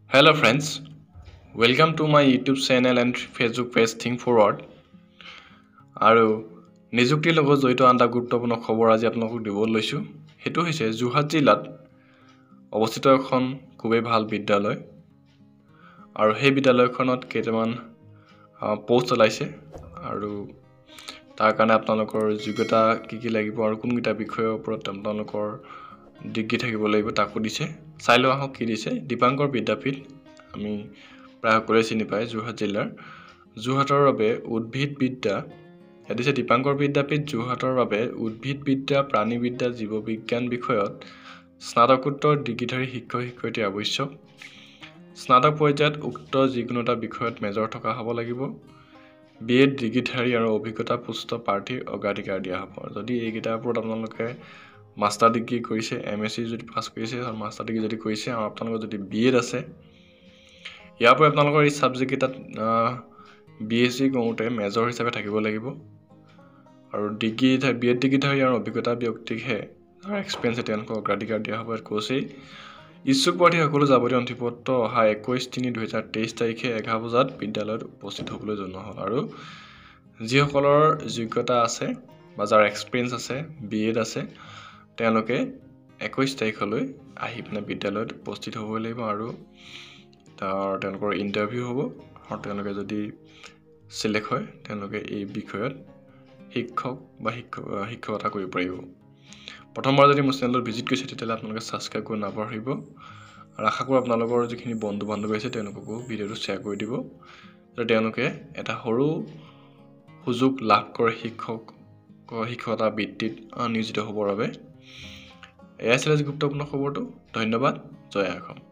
Hello friends, welcome to my YouTube channel and Facebook page Think Forward. আৰু নিযুক্তিৰ লগত জড়িত আন এটা গুৰুত্বপূৰ্ণ খবৰ আজি আপোনালোকক দিবলৈ লৈছো। হেতু হৈছে যোৰহাট জিলাত অৱস্থিত এখন খুবেই ভাল বিদ্যালয়। আৰু সেই বিদ্যালয়খনত কেইটামান পোষ্ট ওলাইছে আৰু তাৰ কাৰণে আপোনালোকৰ যোগ্যতা কি লাগিব আৰু কোনটা বিষয়ৰ ওপৰত আপোনালোকৰ ডিগ্ৰী থাকিব লাগিব তাকো দিছে। চাই লওঁ আহক কি দিছে। দীপাংকৰ বিদ্যাপীঠ আমি প্ৰায় সকলোৱে চিনি পায় যোৰহাট জিলাৰ। যোৰহাটৰ বাবে উদ্ভিদবিদ্যা দিছে দীপাংকৰ বিদ্যাপীঠ যোৰহাটৰ বাবে উদ্ভিদবিদ্যা, প্ৰাণীবিদ্যা, জীৱবিজ্ঞান বিষয়ত স্নাতকোত্তৰ ডিগ্ৰীধাৰী শিক্ষক-শিক্ষয়িত্ৰী আৱশ্যক। স্নাতক পৰ্যায়ত উক্ত যিকোনো এটা বিষয়ত মেজৰ থকা হ'ব লাগিব। বিএড ডিগ্ৰীধাৰী আৰু অভিজ্ঞতাপুষ্ট প্ৰাৰ্থীৰ অগ্ৰাধিকাৰ দিয়া হ'ব। যদি এইকেইটাৰ ওপৰত আপোনালোকে মাষ্টাৰ ডিগ্ৰী কৰিছে, এমএসসি যদি পাছ কৰিছে আৰু মাষ্টাৰ ডিগ্ৰী যদি কৰিছে আৰু আপোনালোকৰ যদি বিএড আছে, ইয়াৰ পৰা আপোনালোকৰ এই সাবজেক্ট এটাত বিএসসি কৰোঁতে মেজৰ হিচাপে থাকিব লাগিব। আৰু ডিগ্ৰী বিএড ডিগ্ৰীধাৰী আৰু অভিজ্ঞতা ব্যক্তিকহে আৰু এক্সপেৰিয়েন্স তেওঁলোকক অগ্ৰাধিকাৰ দিয়া হ'ব। কৈছেই ইচ্ছুক প্ৰাৰ্থীসকলে যাৱতীয় নথিপত্ৰ অহা 21/3/2023 তাৰিখে 11 বজাত বিদ্যালয়ত উপস্থিত হ'বলৈ জনোৱা হ'ল। আৰু যিসকলৰ যোগ্যতা আছে বা যাৰ এক্সপেৰিয়েন্স আছে, বিএড আছে, তেওঁলোকে 21 তাৰিখলৈ আহি পিনে বিদ্যালয়ত উপস্থিত হ'ব লাগিব আৰু তেওঁলোকৰ ইণ্টাৰভিউ হ'ব। আৰু তেওঁলোকে যদি সিলেক্ট হয় তেওঁলোকে এই বিষয়ত শিক্ষক বা শিক্ষকতা কৰিব পাৰিব। প্ৰথমবাৰ যদি মোৰ চেনেলত ভিজিট কৰিছে তেতিয়াহ'লে আপোনালোকে ছাবস্ক্ৰাইব কৰি নাপাহৰিব। আৰু আশা কৰোঁ আপোনালোকৰ যিখিনি বন্ধু বান্ধৱী আছে তেওঁলোককো ভিডিঅ'টো শ্বেয়াৰ কৰি দিব যাতে তেওঁলোকে এটা সৰু সুযোগ লাভ কৰে শিক্ষকতা বৃত্তিত নিয়োজিত হ'বৰ বাবে। এয়া আছিল গুৰুত্বপূৰ্ণ খবৰটো। ধন্যবাদ। জয় অসম।